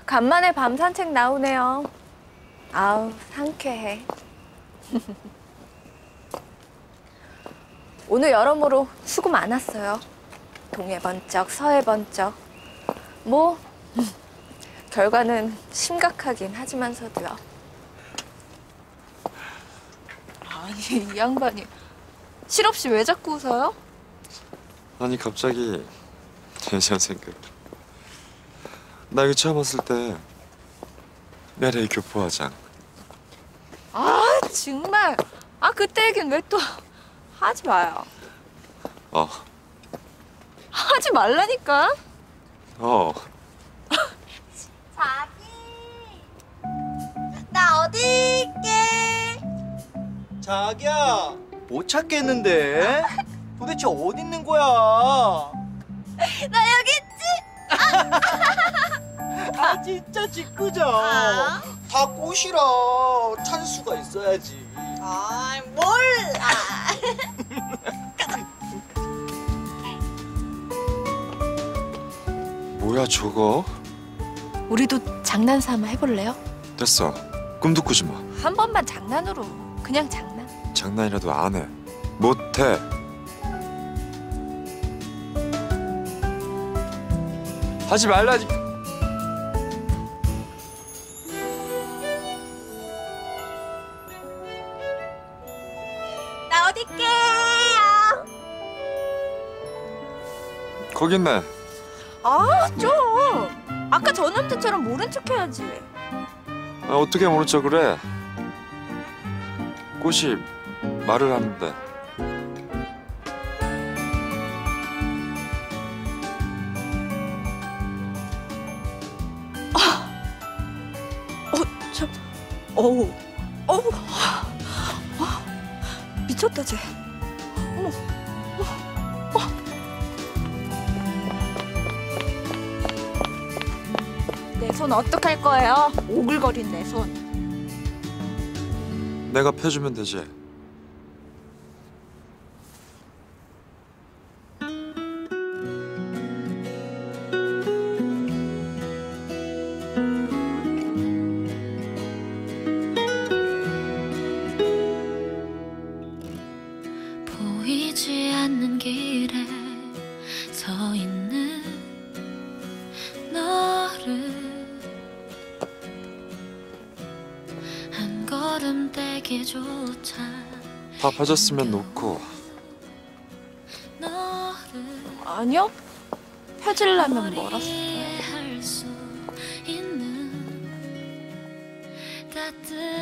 간만에 밤 산책 나오네요. 아우, 상쾌해. 오늘 여러모로 수고 많았어요. 동해 번쩍, 서해 번쩍. 뭐 결과는 심각하긴 하지만서도요. 아니, 이 양반이 실없이 왜 자꾸 웃어요? 아니 갑자기 예전 생각. 나 이거 처음 왔을 때 LA 교포화장. 아, 정말. 아, 그때 얘기는 왜 또 하지 마요. 하지 말라니까. 자기, 나 어디 있게? 자기야, 못 찾겠는데? 도대체 어디 있는 거야? 나 여기 있지? 아 진짜 짓궂어. 다 꽃이라 찾을 수가 있어야지. 아, 몰라. 뭐야 저거? 우리도 장난 삼아 해볼래요? 됐어. 꿈도 꾸지 마. 한 번만 장난으로. 그냥 장난. 장난이라도 안 해. 못해. 하지 말라니까. 나 어디 있게요? 거기 있네. 아, 좀. 아까 저 남자처럼 모른 척 해야지. 아, 어떻게 모른 척을 해? 꽃이 말을 하는데. 어우. 미쳤다, 쟤. 어머. 내 손 어떡할 거예요? 오글거린 내 손. 내가 펴주면 되지. 보이지 않는 길에 서 있는 너를 한 걸음 떼기조차 다 빠졌으면 놓고. 너를 아니요. 펴질라면 멀었을 머리에 거예요. 할 수 있는 따뜻한